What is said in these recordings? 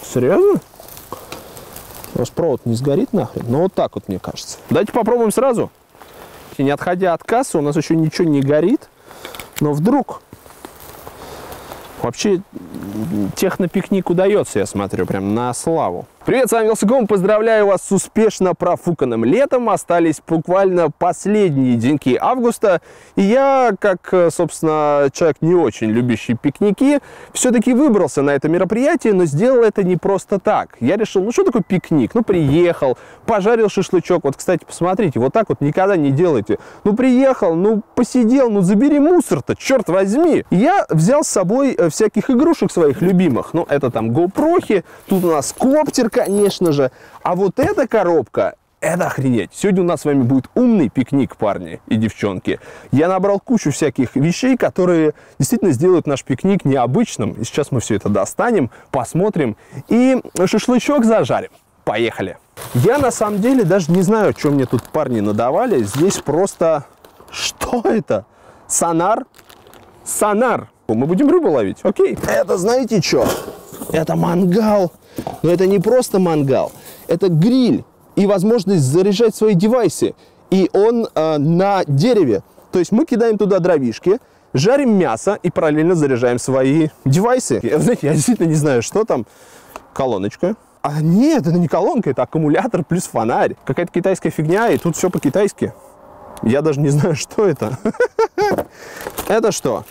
Серьезно? У вас провод не сгорит нахрен? Ну вот так вот, мне кажется. Давайте попробуем сразу. Не отходя от кассы, у нас еще ничего не горит. Но вдруг... Вообще, технопикник удается, я смотрю, прям на славу. Привет, с вами Вилсаком. Поздравляю вас с успешно профуканным летом. Остались буквально последние деньки августа. И я, как, собственно, человек не очень любящий пикники, все-таки выбрался на это мероприятие, но сделал это не просто так. Я решил, ну что такое пикник? Ну, приехал, пожарил шашлычок. Вот, кстати, посмотрите, вот так вот никогда не делайте. Ну, приехал, ну, посидел, ну, забери мусор-то, черт возьми. Я взял с собой всяких игрушек своих любимых. Ну, это там GoPro-хи, тут у нас коптер, конечно же. А вот эта коробка, это охренеть. Сегодня у нас с вами будет умный пикник, парни и девчонки. Я набрал кучу всяких вещей, которые действительно сделают наш пикник необычным. И сейчас мы все это достанем, посмотрим и шашлычок зажарим. Поехали. Я на самом деле даже не знаю, что мне тут парни надавали. Здесь просто... Что это? Сонар? Сонар. Мы будем рыбу ловить, окей. Это знаете что? Это мангал. Но это не просто мангал. Это гриль и возможность заряжать свои девайсы. И он на дереве. То есть мы кидаем туда дровишки, жарим мясо и параллельно заряжаем свои девайсы. Знаете, я действительно не знаю, что там. Колоночка. А нет, это не колонка, это аккумулятор плюс фонарь. Какая-то китайская фигня, и тут все по-китайски. Я даже не знаю, что это. Это что?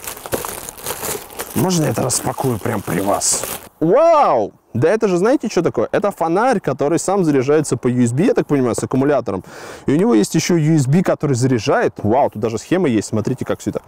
Можно я это распакую прямо при вас? Вау! Да это же, знаете, что такое? Это фонарь, который сам заряжается по USB, я так понимаю, с аккумулятором. И у него есть еще USB, который заряжает. Вау, тут даже схема есть. Смотрите, как все это.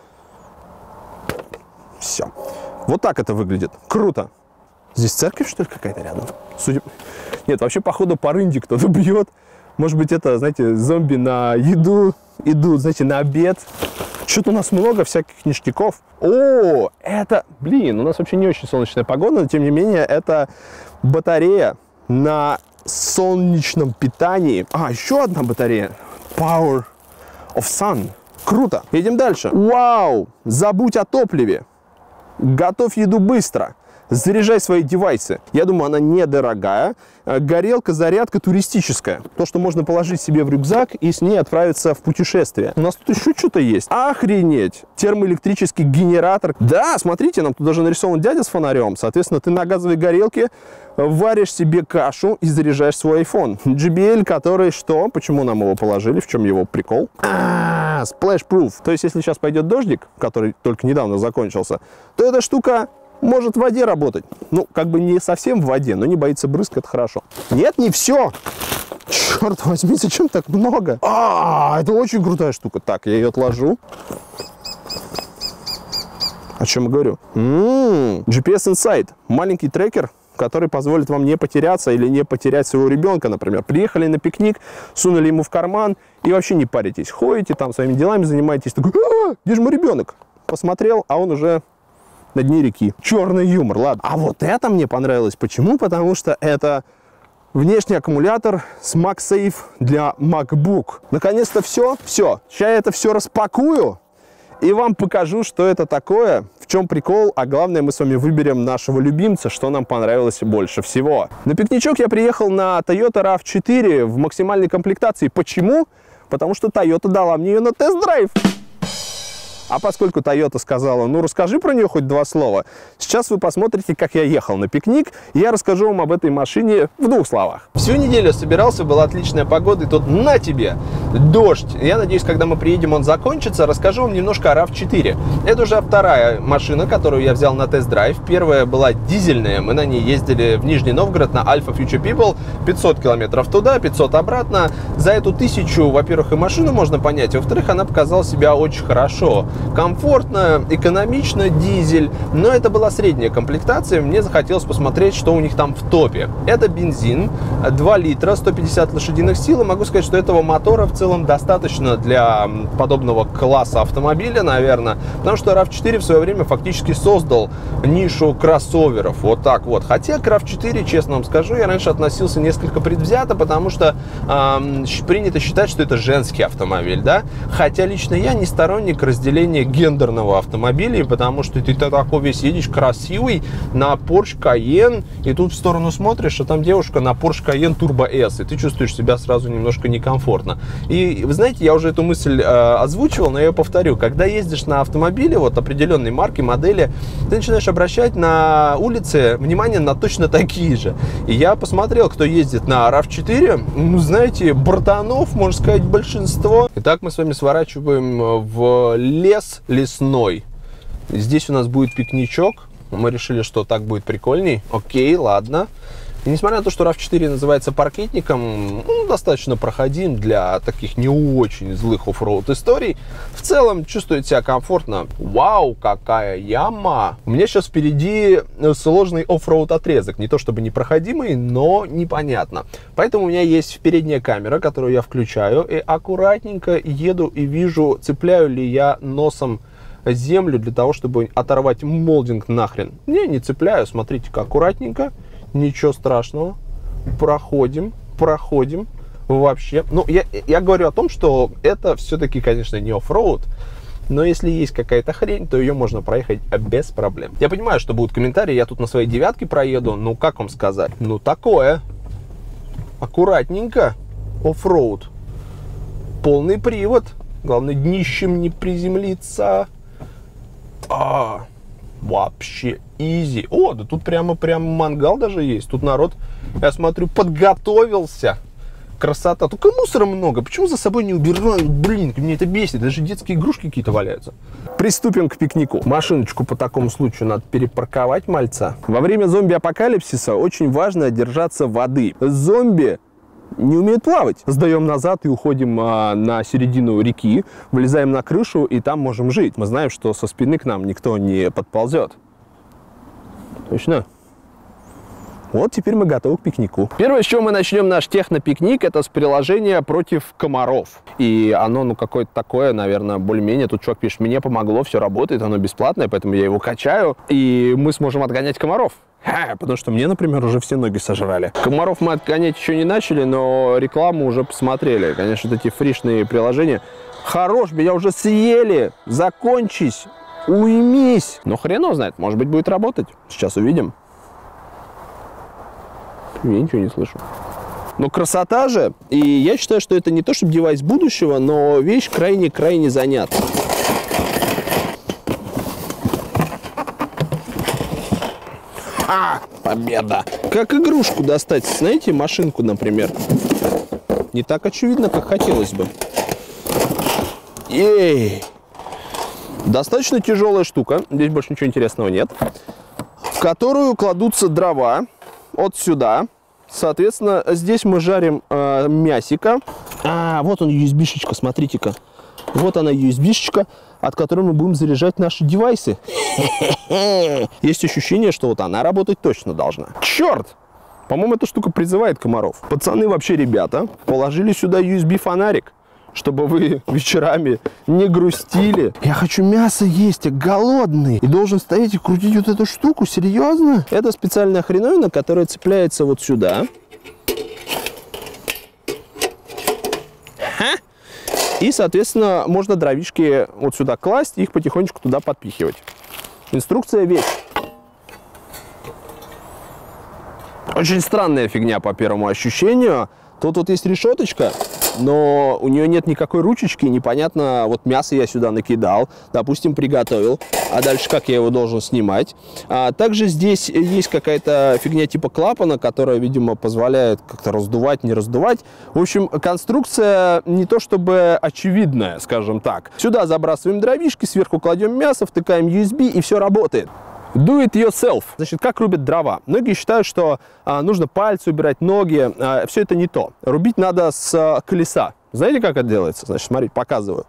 Все. Вот так это выглядит. Круто. Здесь церковь, что ли, какая-то рядом? Судя... Нет, вообще, походу, по рынде кто-то бьет. Может быть, это, знаете, зомби на еду идут, знаете, на обед. Что-то у нас много всяких ништяков. О, это, блин, у нас вообще не очень солнечная погода, но тем не менее это батарея на солнечном питании. А, еще одна батарея. Power of Sun. Круто. Едем дальше. Вау, забудь о топливе. Готовь еду быстро. Заряжай свои девайсы. Я думаю, она недорогая. Горелка, зарядка туристическая. То, что можно положить себе в рюкзак и с ней отправиться в путешествие. У нас тут еще что-то есть. Охренеть! Термоэлектрический генератор. Да, смотрите, нам тут даже нарисован дядя с фонарем. Соответственно, ты на газовой горелке варишь себе кашу и заряжаешь свой iPhone. JBL, который что? Почему нам его положили? В чем его прикол? Splash Proof. То есть, если сейчас пойдет дождик, который только недавно закончился, то эта штука может в воде работать. Ну, как бы не совсем в воде, но не боится брызг, это хорошо. Нет, не все. Черт возьми, зачем так много? Это очень крутая штука. Так, я ее отложу. О чем я говорю? GPS Insight. Маленький трекер, который позволит вам не потеряться или не потерять своего ребенка, например. Приехали на пикник, сунули ему в карман и вообще не паритесь. Ходите там своими делами, занимаетесь. Такой, где же мой ребенок? Посмотрел, а он уже на дне реки. Черный юмор, ладно. А вот это мне понравилось. Почему? Потому что это внешний аккумулятор с MagSafe для MacBook. Наконец-то все. Сейчас я это все распакую и вам покажу, что это такое, в чем прикол, а главное, мы с вами выберем нашего любимца, что нам понравилось больше всего. На пикничок я приехал на Toyota RAV4 в максимальной комплектации. Почему? Потому что Toyota дала мне ее на тест-драйв. А поскольку Toyota сказала, ну расскажи про нее хоть два слова, сейчас вы посмотрите, как я ехал на пикник, и я расскажу вам об этой машине в двух словах. Всю неделю собирался, была отличная погода, и тут на тебе дождь. Я надеюсь, когда мы приедем, он закончится. Расскажу вам немножко о RAV4. Это уже вторая машина, которую я взял на тест-драйв. Первая была дизельная, мы на ней ездили в Нижний Новгород на Alpha Future People. 500 километров туда, 500 обратно. За эту 1000, во-первых, и машину можно понять, во-вторых, она показала себя очень хорошо. Комфортно, экономично, дизель, но это была средняя комплектация, мне захотелось посмотреть, что у них там в топе. Это бензин, 2 литра, 150 лошадиных сил, и могу сказать, что этого мотора в целом достаточно для подобного класса автомобиля, наверное, потому что RAV4 в свое время фактически создал нишу кроссоверов, вот так вот. Хотя к RAV4, честно вам скажу, я раньше относился несколько предвзято, потому что принято считать, что это женский автомобиль, да, хотя лично я не сторонник разделения представление гендерного автомобиля, потому что ты такой весь едешь красивый на Porsche Cayenne, и тут в сторону смотришь, а там девушка на Porsche Cayenne Turbo S, и ты чувствуешь себя сразу немножко некомфортно. И вы знаете, я уже эту мысль озвучивал, но я ее повторю. Когда ездишь на автомобиле вот определенной марки, модели, ты начинаешь обращать на улице внимание на точно такие же. И я посмотрел, кто ездит на RAV4, ну, знаете, братанов, можно сказать, большинство. Итак, мы с вами сворачиваем в лес лесной. Здесь у нас будет пикничок. Мы решили, что так будет прикольней. Окей, ладно. И несмотря на то, что RAV4 называется паркетником, ну, достаточно проходим для таких не очень злых оффроуд историй, в целом чувствует себя комфортно. Вау, какая яма! У меня сейчас впереди сложный оффроуд отрезок. Не то чтобы непроходимый, но непонятно. Поэтому у меня есть передняя камера, которую я включаю, и аккуратненько еду и вижу, цепляю ли я носом землю для того, чтобы оторвать молдинг нахрен. Не цепляю, смотрите-ка, аккуратненько. Ничего страшного. Проходим. Вообще. Ну, я говорю о том, что это все-таки, конечно, не оффроуд, но если есть какая-то хрень, то ее можно проехать без проблем. Я понимаю, что будут комментарии, я тут на своей девятке проеду, ну, как вам сказать? Ну, такое. Аккуратненько. Оффроуд. Полный привод. Главное, днищем не приземлиться. Вообще изи. О, да тут прямо мангал даже есть. Тут народ, я смотрю, подготовился. Красота. Только мусора много. Почему за собой не убирают? Блин, меня это бесит. Даже детские игрушки какие-то валяются. Приступим к пикнику. Машиночку по такому случаю надо перепарковать, мальца. Во время зомби-апокалипсиса очень важно держаться воды. Зомби не умеют плавать. Сдаем назад и уходим на середину реки, вылезаем на крышу и там можем жить. Мы знаем, что со спины к нам никто не подползет. Точно? Вот теперь мы готовы к пикнику. Первое, с чего мы начнем наш технопикник, это с приложения против комаров. И оно, ну, какое-то такое, наверное, более-менее. Тут чувак пишет, мне помогло, все работает, оно бесплатное, поэтому я его качаю, и мы сможем отгонять комаров. Потому что мне, например, уже все ноги сожрали. Комаров мы отгонять еще не начали, но рекламу уже посмотрели. Конечно, вот эти фришные приложения. Хорош, меня уже съели, закончись, уймись. Но хрен его знает, может быть, будет работать. Сейчас увидим. Я ничего не слышу. Но красота же. И я считаю, что это не то, чтобы девайс будущего, но вещь крайне-крайне занятна. Победа! Как игрушку достать, знаете, машинку, например. Не так очевидно, как хотелось бы. Ей! Достаточно тяжелая штука. Здесь больше ничего интересного нет. В которую кладутся дрова. Вот сюда. Соответственно, здесь мы жарим мясика. Вот он, USB-шечка, смотрите-ка. Вот она, USB-шечка, от которой мы будем заряжать наши девайсы. Есть ощущение, что вот она работать точно должна. Черт! По-моему, эта штука призывает комаров. Пацаны, вообще, ребята, положили сюда USB-фонарик, чтобы вы вечерами не грустили. Я хочу мясо есть, я голодный. И должен стоять и крутить вот эту штуку, серьезно? Это специальная хреновина, которая цепляется вот сюда. И, соответственно, можно дровишки вот сюда класть и их потихонечку туда подпихивать. Инструкция вещь. Очень странная фигня по первому ощущению. Тут вот есть решеточка, но у нее нет никакой ручечки, непонятно, вот мясо я сюда накидал, допустим, приготовил, а дальше как я его должен снимать. Также здесь есть какая-то фигня типа клапана, которая, видимо, позволяет как-то раздувать, не раздувать. В общем, конструкция не то чтобы очевидная, скажем так. Сюда забрасываем дровишки, сверху кладем мясо, втыкаем USB, и все работает. Do it yourself. Значит, как рубят дрова? Многие считают, что нужно пальцы убирать, ноги. Все это не то. Рубить надо с колеса. Знаете, как это делается? Значит, смотрите, показываю.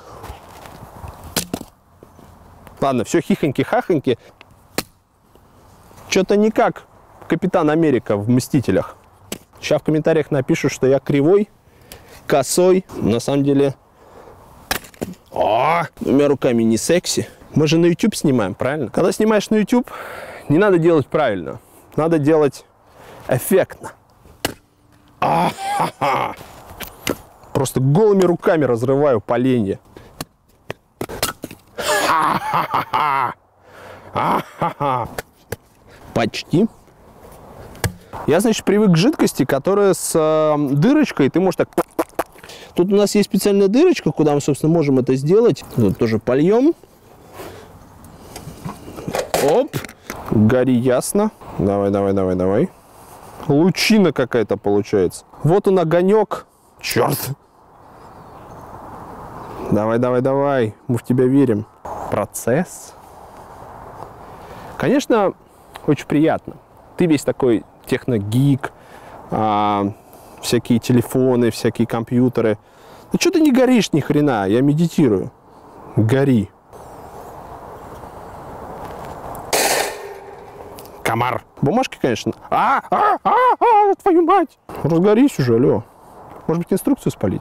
Ладно, все хихоньки-хахоньки. Что-то не как Капитан Америка в «Мстителях». Сейчас в комментариях напишут, что я кривой, косой. На самом деле, двумя руками не секси. Мы же на YouTube снимаем, правильно? Когда снимаешь на YouTube, не надо делать правильно. Надо делать эффектно. Просто голыми руками разрываю поленья. Почти. Я, значит, привык к жидкости, которая с дырочкой. Ты можешь так... Тут у нас есть специальная дырочка, куда мы, собственно, можем это сделать. Тут тоже польем. Оп. Гори ясно. Давай, давай, давай, давай. Лучина какая-то получается. Вот он огонек. Черт. Давай, давай, давай. Мы в тебя верим. Процесс. Конечно, очень приятно. Ты весь такой техногик, всякие телефоны, всякие компьютеры. Ну что ты не горишь ни хрена? Я медитирую. Гори. Комар. Бумажки, конечно. Твою мать! Разгорись уже, алло. Может быть, инструкцию спалить?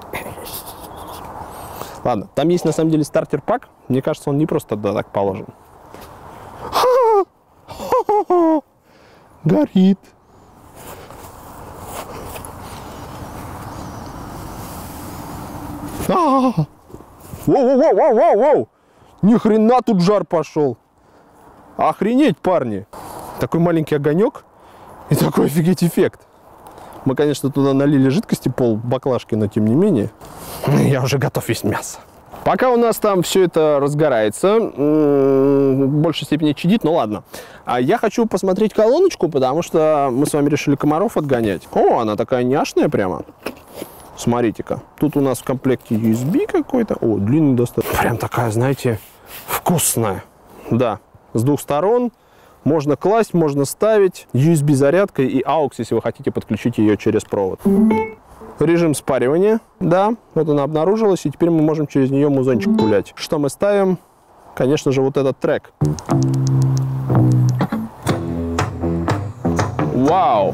Ладно, там есть на самом деле стартер-пак. Мне кажется, он не просто так положен. Горит. Воу-воу-воу-воу-воу! Ни хрена тут жар пошел. Охренеть, парни. Такой маленький огонек и такой офигеть эффект. Мы, конечно, туда налили жидкости пол баклажки, но тем не менее. Я уже готов есть мясо. Пока у нас там все это разгорается, в большей степени чадит, ну ладно. А я хочу посмотреть колоночку, потому что мы с вами решили комаров отгонять. О, она такая няшная прямо. Смотрите-ка. Тут у нас в комплекте USB какой-то. О, длинный достаточно. Прям такая, знаете, вкусная. Да, с двух сторон. Можно класть, можно ставить. USB-зарядкой и AUX, если вы хотите подключить ее через провод. Режим спаривания. Да, вот она обнаружилась, и теперь мы можем через нее музончик гулять. Что мы ставим? Конечно же, вот этот трек. Вау!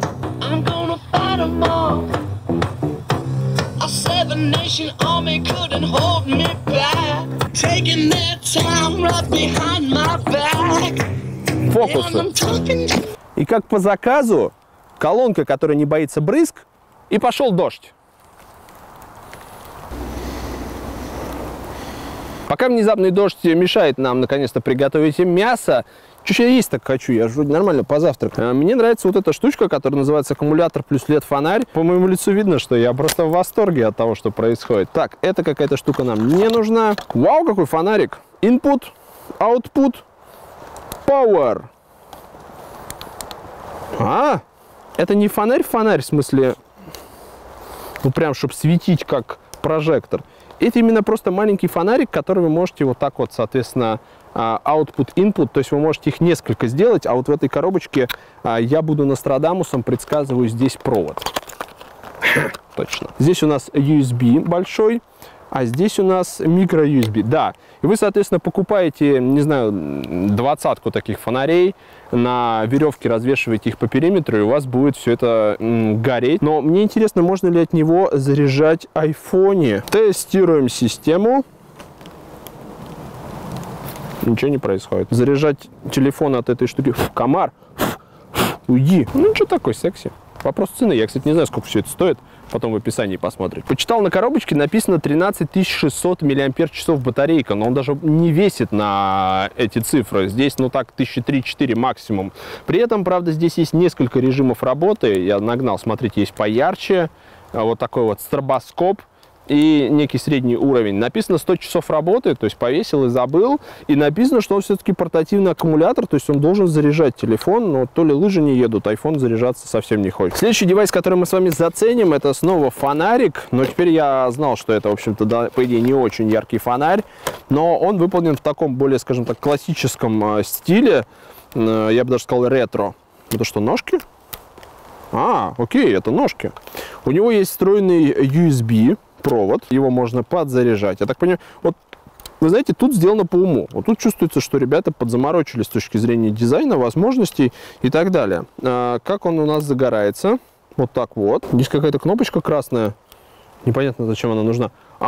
Фокусы. И как по заказу, колонка, которая не боится брызг, и пошел дождь. Пока внезапный дождь мешает нам наконец-то приготовить мясо, что я есть так хочу, я же вроде нормально позавтракаю. Мне нравится вот эта штучка, которая называется аккумулятор плюс LED-фонарь. По моему лицу видно, что я просто в восторге от того, что происходит. Так, это какая-то штука нам не нужна. Вау, какой фонарик. Input, output, power. Это не фонарь-фонарь, в смысле, ну прям, чтобы светить как прожектор. Это именно просто маленький фонарик, который вы можете вот так вот, соответственно, output, input, то есть вы можете их несколько сделать, а вот в этой коробочке я буду Нострадамусом, предсказываю здесь провод. Точно. Здесь у нас USB большой, а здесь у нас микро-USB. Да, и вы, соответственно, покупаете, не знаю, 20-ку таких фонарей, на веревке развешиваете их по периметру, и у вас будет все это гореть. Но мне интересно, можно ли от него заряжать айфоне. Тестируем систему. Ничего не происходит. Заряжать телефон от этой штуки. Комар, уйди. Ну, что такой секси. Вопрос цены. Я, кстати, не знаю, сколько все это стоит. Потом в описании посмотрите. Почитал на коробочке, написано 13600 мАч батарейка, но он даже не весит на эти цифры. Здесь, ну так, 1003-4 максимум. При этом, правда, здесь есть несколько режимов работы. Я нагнал, смотрите, есть поярче, вот такой вот стробоскоп и некий средний уровень. Написано 100 часов работы, то есть повесил и забыл. И написано, что он все-таки портативный аккумулятор, то есть он должен заряжать телефон, но то ли лыжи не едут, iPhone заряжаться совсем не хочет. Следующий девайс, который мы с вами заценим, это снова фонарик. Но теперь я знал, что это, в общем-то, да, по идее, не очень яркий фонарь, но он выполнен в таком более, скажем так, классическом стиле. Я бы даже сказал ретро. Это что, ножки? Окей, это ножки. У него есть встроенный USB провод, его можно подзаряжать. Я так понимаю, вот вы знаете, тут сделано по уму. Вот тут чувствуется, что ребята подзаморочились с точки зрения дизайна, возможностей и так далее. Как он у нас загорается? Вот так вот. Здесь какая-то кнопочка красная. Непонятно, зачем она нужна.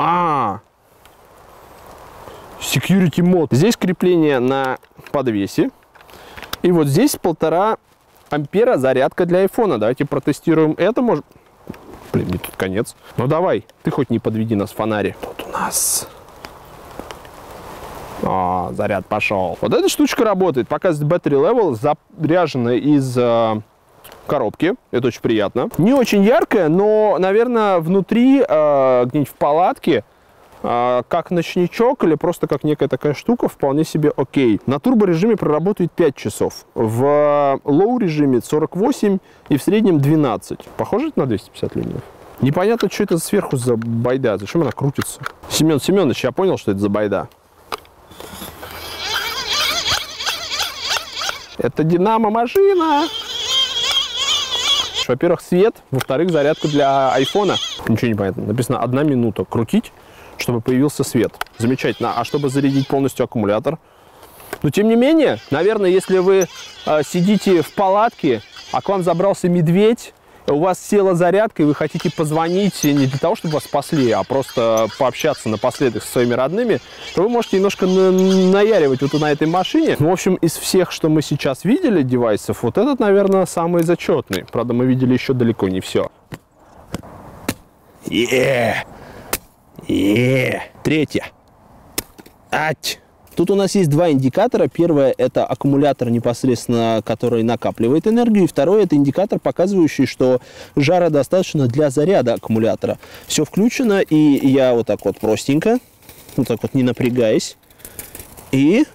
Security Mode. Здесь крепление на подвесе. И вот здесь 1,5 ампера зарядка для айфона. Давайте протестируем это. Может... Блин, не тут конец. Ну давай, ты хоть не подведи нас, фонари. Тут у нас О, заряд пошел. Вот эта штучка работает. Показывает battery level, заряжена из коробки. Это очень приятно. Не очень яркая, но, наверное, внутри, где-нибудь в палатке, как ночничок или просто как некая такая штука, вполне себе окей. На турборежиме проработает 5 часов. В лоу режиме 48 и в среднем 12. Похоже это на 250 люменов? Непонятно, что это сверху за байда. Зачем она крутится? Семен Семенович, я понял, что это за байда. Это динамо-машина. Во-первых, свет. Во-вторых, зарядка для айфона. Ничего не понятно. Написано 1 минута. Крутить, чтобы появился свет. Замечательно. А чтобы зарядить полностью аккумулятор? Но тем не менее, наверное, если вы сидите в палатке, а к вам забрался медведь, у вас села зарядка, и вы хотите позвонить не для того, чтобы вас спасли, а просто пообщаться напоследок со своими родными, то вы можете немножко наяривать вот на этой машине. В общем, из всех, что мы сейчас видели девайсов, вот этот, наверное, самый зачетный. Правда, мы видели еще далеко не все. Третье. Ать. Тут у нас есть 2 индикатора. Первое – это аккумулятор непосредственно, который накапливает энергию. И второе – это индикатор, показывающий, что жара достаточно для заряда аккумулятора. Все включено, и я вот так вот простенько, вот так вот не напрягаясь, и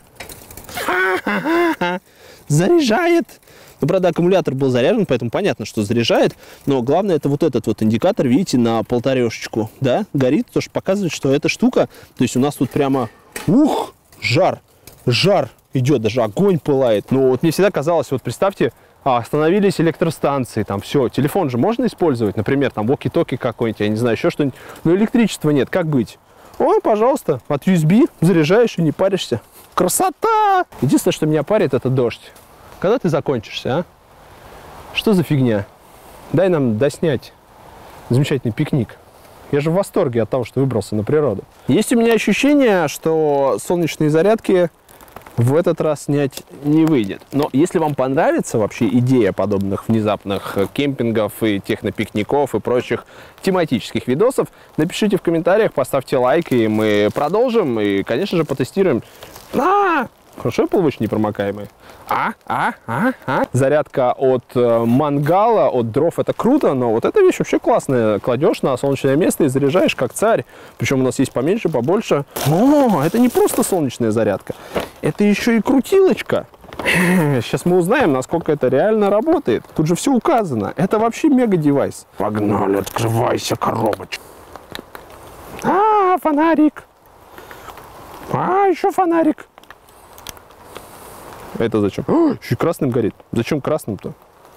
заряжает. Ну, правда, аккумулятор был заряжен, поэтому понятно, что заряжает. Но главное, это вот этот вот индикатор, видите, на 1,5-шечку, да, горит, потому что показывает, что эта штука, то есть у нас тут прямо, жар идет, даже огонь пылает. Ну, вот мне всегда казалось, вот представьте, остановились электростанции, там все, телефон же можно использовать, например, там walkie-talkie какой-нибудь, я не знаю, еще что-нибудь, но электричества нет, как быть? О, пожалуйста, от USB заряжаешь и не паришься. Красота! Единственное, что меня парит, это дождь. Когда ты закончишься, а? Что за фигня? Дай нам доснять замечательный пикник. Я же в восторге от того, что выбрался на природу. Есть у меня ощущение, что солнечные зарядки в этот раз снять не выйдет. Но если вам понравится вообще идея подобных внезапных кемпингов и технопикников и прочих тематических видосов, напишите в комментариях, поставьте лайк, и мы продолжим. И, конечно же, потестируем. Хорошо, полвочь непромокаемый. Зарядка от мангала, от дров, это круто, но вот эта вещь вообще классная. Кладешь на солнечное место и заряжаешь как царь. Причем у нас есть поменьше, побольше. О, это не просто солнечная зарядка, это еще и крутилочка. Сейчас мы узнаем, насколько это реально работает. Тут же все указано. Это вообще мега-девайс. Погнали, открывайся, коробочка. Фонарик. Еще фонарик. Это зачем? Еще и красным горит. Зачем красным-то?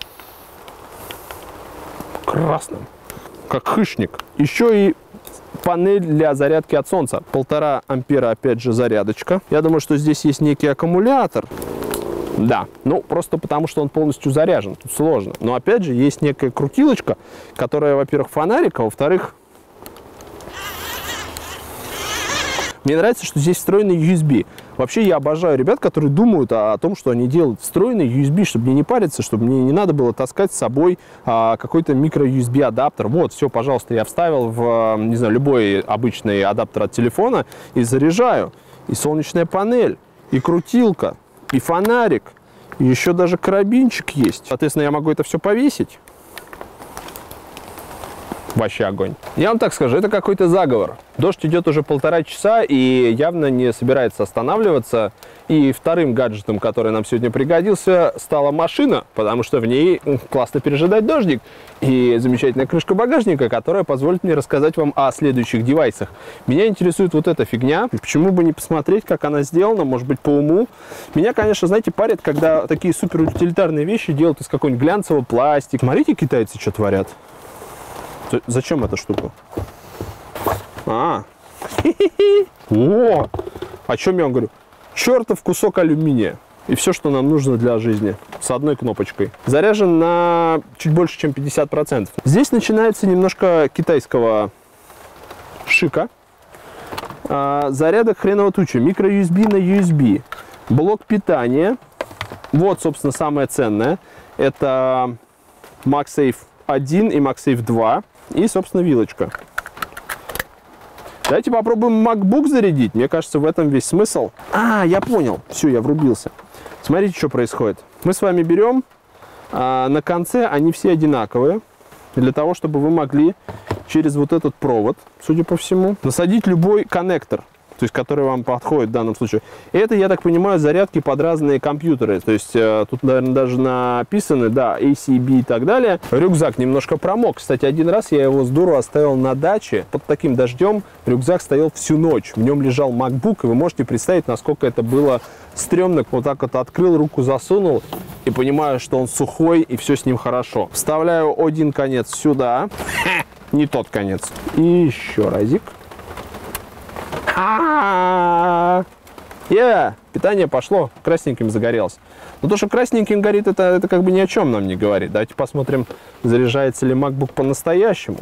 Красным. Как хищник. Еще и панель для зарядки от солнца. 1,5 ампера, опять же, зарядочка. Я думаю, что здесь есть некий аккумулятор. Да, ну просто потому, что он полностью заряжен. Тут сложно. Но опять же, есть некая крутилочка, которая, во-первых, фонарик, а во-вторых, мне нравится, что здесь встроенный USB. Вообще я обожаю ребят, которые думают о том, что они делают встроенный USB, чтобы мне не париться, чтобы мне не надо было таскать с собой какой-то микро-USB адаптер. Вот, все, пожалуйста, я вставил в, не знаю, любой обычный адаптер от телефона и заряжаю. И солнечная панель, и крутилка, и фонарик, и еще даже карабинчик есть. Соответственно, я могу это все повесить. Вообще огонь. Я вам так скажу, это какой-то заговор. Дождь идет уже 1,5 часа и явно не собирается останавливаться. И вторым гаджетом, который нам сегодня пригодился, стала машина, потому что в ней классно пережидать дождик. И замечательная крышка багажника, которая позволит мне рассказать вам о следующих девайсах. Меня интересует вот эта фигня. Почему бы не посмотреть, как она сделана, может быть, по уму. Меня, конечно, знаете, парит, когда такие суперутилитарные вещи делают из какого-нибудь глянцевого пластика. Смотрите, китайцы что творят. Зачем эта штука? О! О чем я вам говорю? Чертов кусок алюминия. И все, что нам нужно для жизни. С одной кнопочкой. Заряжен на чуть больше, чем 50%. Здесь начинается немножко китайского шика. Зарядок хреново туча. Микро-USB на USB. Блок питания. Вот, собственно, самое ценное. Это MagSafe 1 и MagSafe 2. И, собственно, вилочка. Давайте попробуем MacBook зарядить. Мне кажется, в этом весь смысл. А, я понял. Все, я врубился. Смотрите, что происходит. Мы с вами берем, на конце они все одинаковые. Для того, чтобы вы могли через вот этот провод, судя по всему, насадить любой коннектор, то есть который вам подходит в данном случае. И это, я так понимаю, зарядки под разные компьютеры. То есть тут, наверное, даже написаны, да, ACB и так далее. Рюкзак немножко промок. Кстати, один раз я его здорово оставил на даче. Под таким дождем рюкзак стоял всю ночь. В нем лежал MacBook, и вы можете представить, насколько это было стрёмно. Вот так вот открыл, руку засунул, и понимаю, что он сухой, и все с ним хорошо. Вставляю один конец сюда. Не тот конец. И еще разик. Питание пошло, красненьким загорелось. Но то, что красненьким горит, это как бы ни о чем нам не говорит. Давайте посмотрим, заряжается ли MacBook по-настоящему.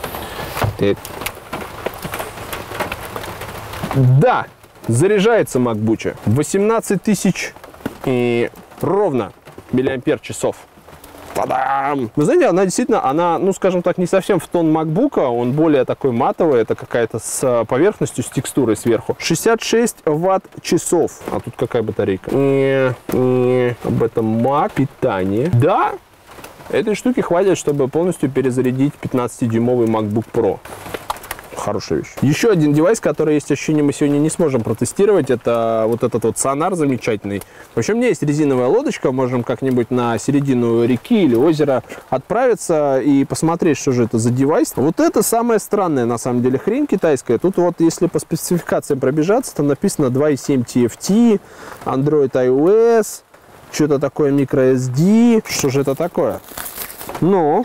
Да, заряжается MacBook. 18 тысяч и ровно миллиампер-часов. Та-дам! Вы знаете, она действительно, ну, скажем так, не совсем в тон MacBook, он более такой матовый, это какая-то с поверхностью, с текстурой сверху. 66 ватт-часов. А тут какая батарейка? Об этом Mac, питание. Да, этой штуки хватит, чтобы полностью перезарядить 15-дюймовый MacBook Pro. Хорошая вещь. Еще один девайс, который, есть ощущение, мы сегодня не сможем протестировать, это вот этот вот сонар замечательный. В общем, у меня есть резиновая лодочка, можем как-нибудь на середину реки или озера отправиться и посмотреть, что же это за девайс. Вот это самая странная, на самом деле, хрень китайская. Тут вот, если по спецификациям пробежаться, там написано 2.7 TFT, Android iOS, что-то такое microSD. Что же это такое? Ну...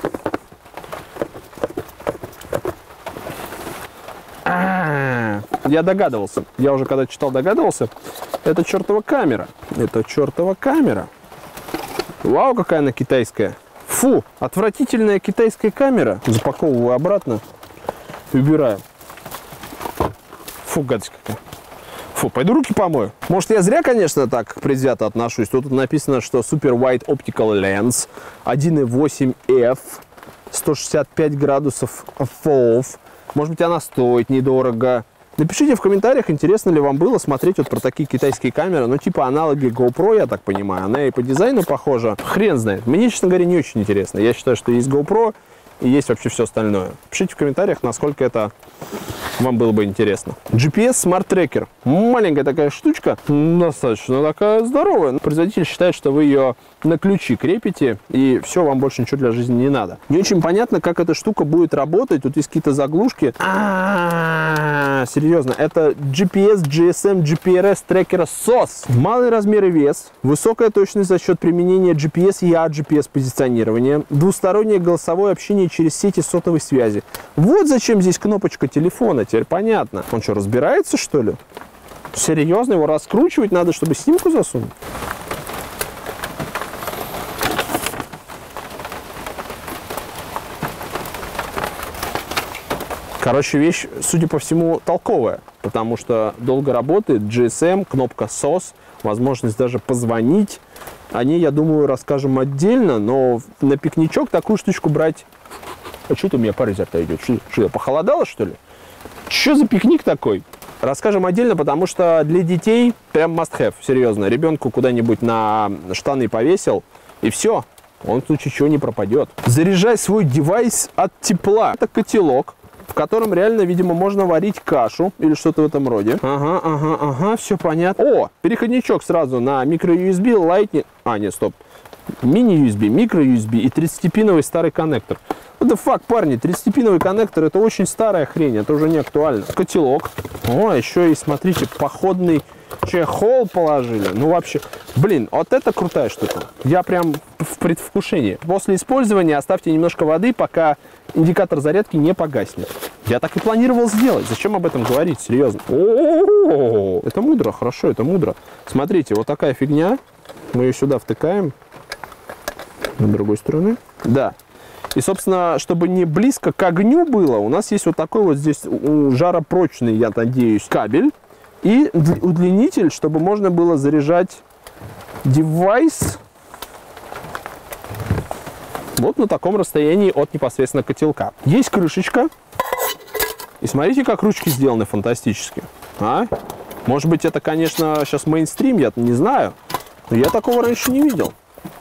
Я догадывался. Я уже когда читал, догадывался. Это чертова камера. Это чертова камера. Вау, какая она китайская. Фу, отвратительная китайская камера. Запаковываю обратно и убираю. Фу, гадость какая. Фу, пойду руки помою. Может, я зря, конечно, так предвзято отношусь. Тут написано, что Super Wide Optical Lens 1.8 f, 165 градусов FOV. Может быть, она стоит недорого. Напишите в комментариях, интересно ли вам было смотреть вот про такие китайские камеры. Ну, типа аналоги GoPro, я так понимаю. Она и по дизайну похожа. Хрен знает. Мне, честно говоря, не очень интересно. Я считаю, что есть GoPro и есть вообще все остальное. Пишите в комментариях, насколько это вам было бы интересно. GPS Smart Tracker. Маленькая такая штучка, достаточно такая здоровая. Производитель считает, что вы ее на ключи крепите, и все, вам больше ничего для жизни не надо. Не очень понятно, как эта штука будет работать. Тут есть какие-то заглушки. Серьезно, это GPS, GSM, GPRS трекера SOS. Малый размер и вес, высокая точность за счет применения GPS и GPS позиционирования, двустороннее голосовое общение через сети сотовой связи. Вот зачем здесь кнопочка телефона, теперь понятно. Он что, разбирается, что ли? Серьезно, его раскручивать надо, чтобы снимку засунуть? Короче, вещь, судя по всему, толковая, потому что долго работает, GSM, кнопка SOS, возможность даже позвонить. О ней, я думаю, расскажем отдельно, но на пикничок такую штучку брать... А что это у меня пар изо рта идет? Что, похолодало, что ли? Что за пикник такой? Расскажем отдельно, потому что для детей прям must have, серьезно. Ребенку куда-нибудь на штаны повесил, и все, он в случае чего не пропадет. Заряжай свой девайс от тепла. Это котелок, в котором реально, видимо, можно варить кашу или что-то в этом роде. Ага, все понятно. О, переходничок сразу на micro-USB, Lightning... А, нет, стоп. Мини-USB, микро-USB и 30-пиновый старый коннектор. What the fuck, парни, 30-пиновый коннектор — это очень старая хрень, это уже не актуально. Котелок. О, еще и, смотрите, походный чехол положили. Ну, вообще, блин, вот это крутая штука. Я прям в предвкушении. После использования оставьте немножко воды, пока индикатор зарядки не погаснет. Я так и планировал сделать. Зачем об этом говорить? Серьезно. О-о-о-о! Это мудро, хорошо, это мудро. Смотрите, вот такая фигня. Мы ее сюда втыкаем. С другой стороны. Да. И, собственно, чтобы не близко к огню было, у нас есть вот такой вот здесь жаропрочный, я надеюсь, кабель. И удлинитель, чтобы можно было заряжать девайс вот на таком расстоянии от непосредственно котелка. Есть крышечка. И смотрите, как ручки сделаны фантастически. А? Может быть, это, конечно, сейчас мейнстрим, я не знаю. Но я такого раньше не видел.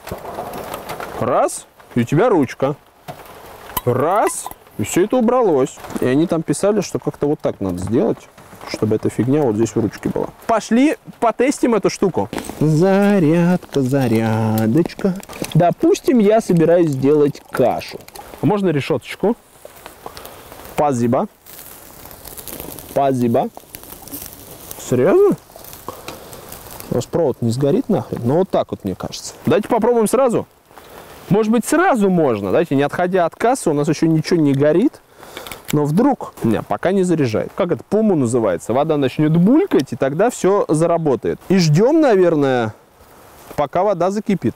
Раз, и у тебя ручка. Раз, и все это убралось. И они там писали, что как-то вот так надо сделать, чтобы эта фигня вот здесь в ручке была. Пошли потестим эту штуку. Зарядка, зарядочка. Допустим, я собираюсь сделать кашу. Можно решеточку. Спасибо. Спасибо. Серьезно? У вас провод не сгорит нахрен? Ну вот так вот, мне кажется. Давайте попробуем сразу. Может быть, сразу можно. Давайте, не отходя от кассы, у нас еще ничего не горит. Но вдруг, нет, пока не заряжает. Как это по-уму называется? Вода начнет булькать, и тогда все заработает. И ждем, наверное, пока вода закипит.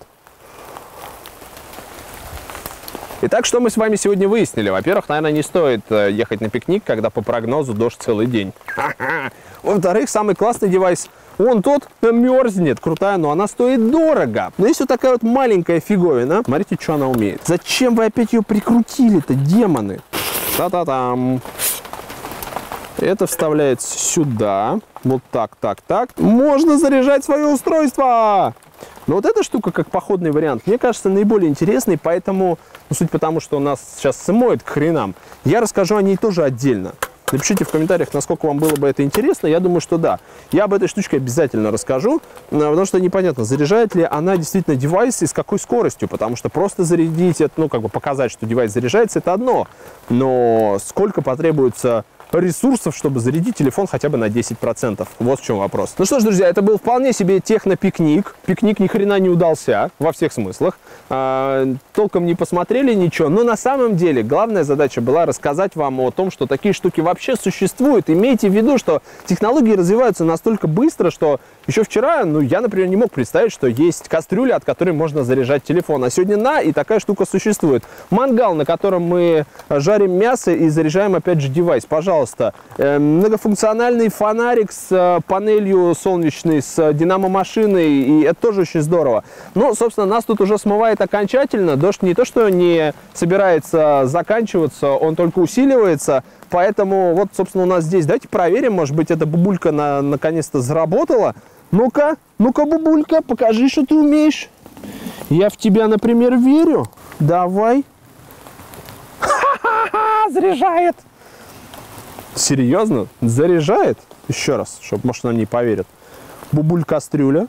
Итак, что мы с вами сегодня выяснили? Во-первых, наверное, не стоит ехать на пикник, когда по прогнозу дождь целый день. Во-вторых, самый классный девайс, он тот мерзнет, крутая, но она стоит дорого. Но есть вот такая вот маленькая фиговина. Смотрите, что она умеет. Зачем вы опять ее прикрутили-то, демоны? Та-та-там. Это вставляется сюда. Вот так, так, так. Можно заряжать свое устройство. Но вот эта штука, как походный вариант, мне кажется, наиболее интересный, поэтому, ну, суть потому, что у нас сейчас смоет к хренам, я расскажу о ней тоже отдельно. Напишите в комментариях, насколько вам было бы это интересно. Я думаю, что да. Я об этой штучке обязательно расскажу, потому что непонятно, заряжает ли она действительно девайс и с какой скоростью, потому что просто зарядить, это, ну, как бы показать, что девайс заряжается, это одно. Но сколько потребуется ресурсов, чтобы зарядить телефон хотя бы на 10%. Вот в чем вопрос. Ну что ж, друзья, это был вполне себе техно-пикник. Пикник ни хрена не удался во всех смыслах. Толком не посмотрели ничего. Но на самом деле главная задача была рассказать вам о том, что такие штуки вообще существуют. Имейте в виду, что технологии развиваются настолько быстро, что еще вчера, ну, я, например, не мог представить, что есть кастрюля, от которой можно заряжать телефон. А сегодня и такая штука существует. Мангал, на котором мы жарим мясо и заряжаем, опять же, девайс. Пожалуйста, многофункциональный фонарик с панелью солнечной, с динамо-машиной, и это тоже очень здорово. Но, собственно, нас тут уже смывает окончательно. Дождь не то, что не собирается заканчиваться, он только усиливается. Поэтому вот, собственно, у нас здесь. Давайте проверим, может быть, эта бабулька наконец-то заработала. Ну-ка, ну-ка, бабулька, покажи, что ты умеешь. Я в тебя, например, верю. Давай. Ха-ха-ха, заряжает. Серьезно? Заряжает? Еще раз, чтобы, может, нам не поверят. Бабуль-кастрюля.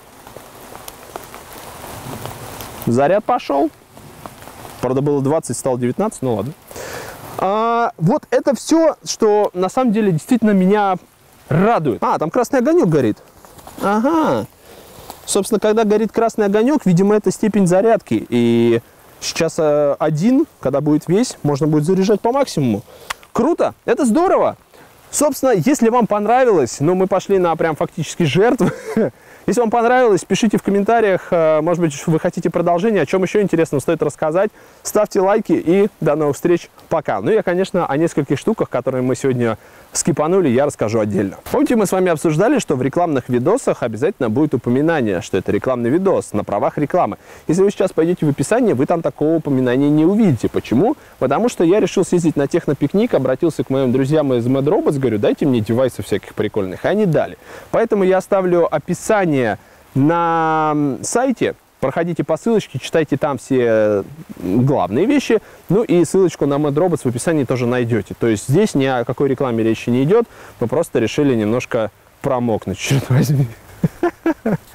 Заряд пошел. Правда, было 20, стало 19, ну ладно. Вот это все, что на самом деле действительно меня радует. Там красный огонек горит. Ага. Собственно, когда горит красный огонек, видимо, это степень зарядки. И сейчас один, когда будет весь, можно будет заряжать по максимуму. Круто, это здорово. Собственно, если вам понравилось, ну, мы пошли на прям фактически жертвы. Если вам понравилось, пишите в комментариях, может быть, вы хотите продолжение, о чем еще интересного стоит рассказать. Ставьте лайки и до новых встреч. Пока. Ну, я, конечно, о нескольких штуках, которые мы сегодня скипанули, я расскажу отдельно. Помните, мы с вами обсуждали, что в рекламных видосах обязательно будет упоминание, что это рекламный видос на правах рекламы. Если вы сейчас пойдете в описание, вы там такого упоминания не увидите. Почему? Потому что я решил съездить на технопикник, обратился к моим друзьям из Mad Robots, говорю, дайте мне девайсов всяких прикольных. И они дали. Поэтому я оставлю описание на сайте. Проходите по ссылочке, читайте там все главные вещи. Ну и ссылочку на Mad Robots в описании тоже найдете. То есть здесь ни о какой рекламе речи не идет. Мы просто решили немножко промокнуть, черт возьми.